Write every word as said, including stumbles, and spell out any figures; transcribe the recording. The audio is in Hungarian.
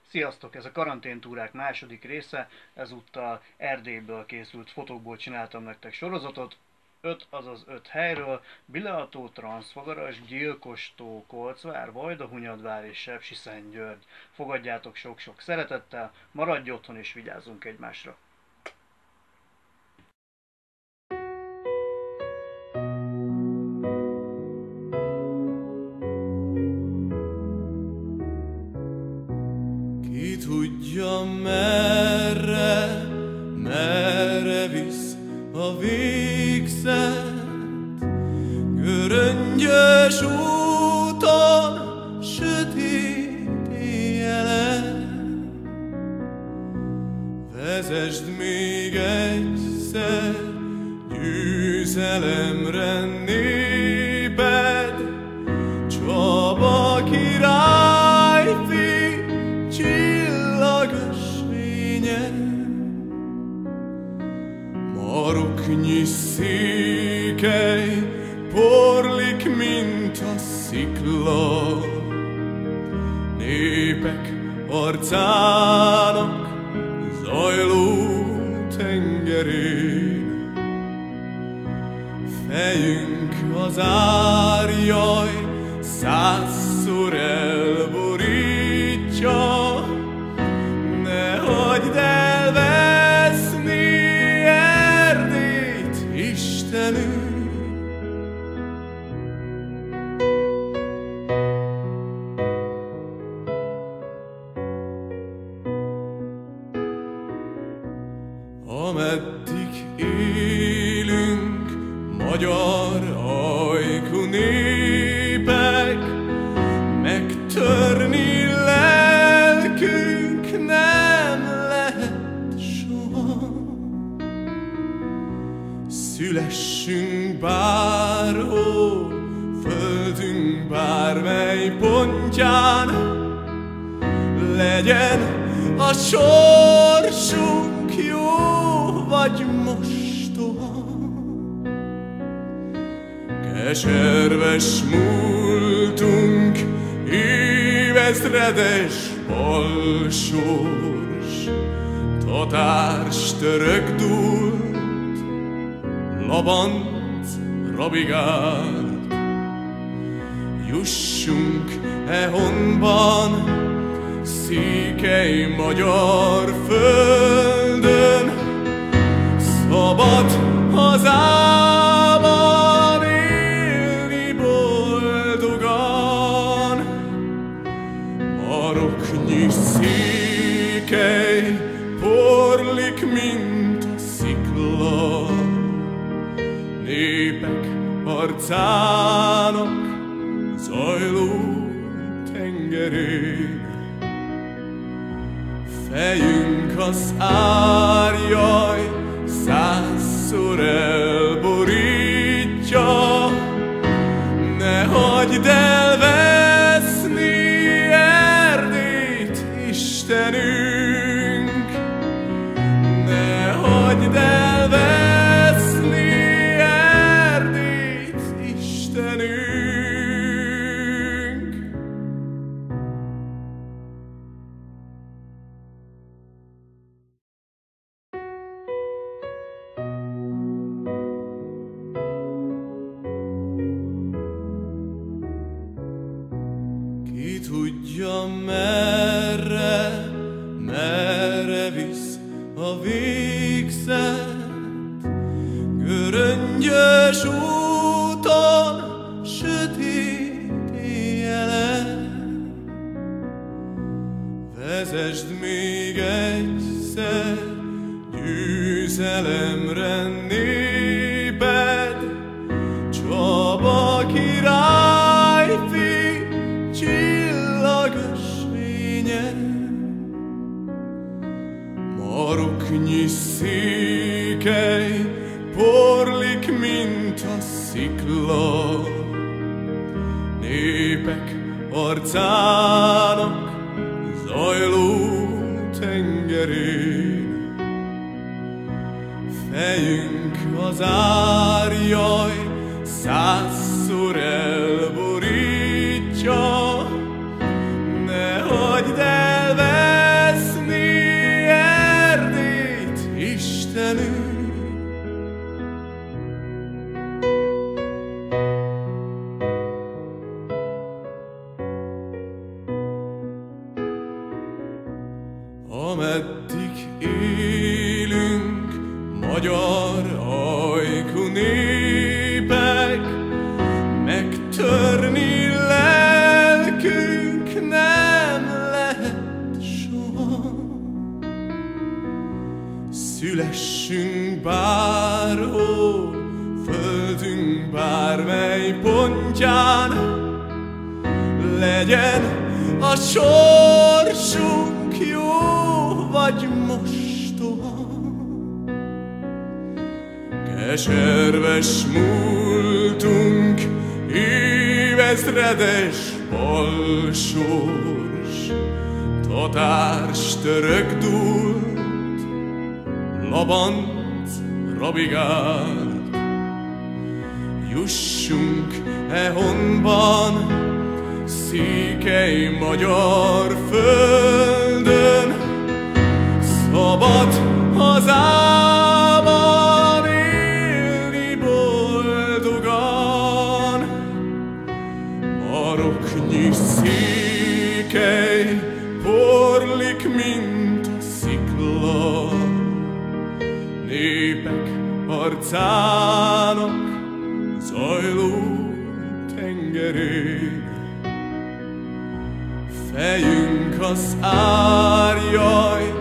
Sziasztok! Ez a karanténtúrák második része, ezúttal Erdélyből készült fotókból csináltam nektek sorozatot. öt, azaz öt helyről: Bileató, Transzfagaras, Gyilkostó, Kolcvár, Vajdahunyadvár és Sepsiszentgyörgy. Fogadjátok sok-sok szeretettel, maradj otthon és vigyázzunk egymásra! Ki tudja merre, merre visz a végzet, göröngyös úton, sötét éjjelen. Vezesd még egyszer győzelemre néped, Csaba királyfi, csillagösvénye. Maroknyi székely porlik, mint a szikla, népek arcának zajló tengerén. Fejünk az árjaj százszor elborítja, ne hagyd elveszni Erdélyt, Istenünk! Ameddig élünk, magyar ajkú népek, megtörni lelkünk nem lehet soha. Szülessünk bárhol, földünk bármely pontján, legyen a sorsunk jó vagy mostoha. Keserves múltunk, évezredes balsors, tatárs török dúlt, labanc rabigált. Jussunk e honban, székely magyar földön, szabad hazában élni boldogan. Maroknyi székely porlik, mint a szikla, népek arcának zajló tengerén. Fejünk az árjaj százszor elborítja, ne hagyd elveszni Erdélyt, Istenünk! Ne hagyd elveszni Erdélyt, Istenünk! Ki tudja merre, merre visz a végzet, göröngyös úton, sötét éjjelen. Vezesd még egyszer győzelemre néped, Csaba királyfi, csillagösvénye. Maroknyi székely porlik, mint a szikla, népek arcának zajló tengerén. Fejünk az árjaj százszor elborítja, ne hagyd elvenni ameddig élünk, magyar ajkú népek, megtörni lelkünk nem lehet soha. Szülessünk bárhol, földünk bármely pontján, legyen a sorsunk jó vagy mostoha. Keserves múltunk, évezredes balsors, tatárs török dúlt, labanc rabigál. Jussunk e honban, székely magyar földön, szabad hazában élni boldogan. Maroknyi székely porlik, mint a szikla, népek arcának zajló tengerén. Fejünk az árjaj,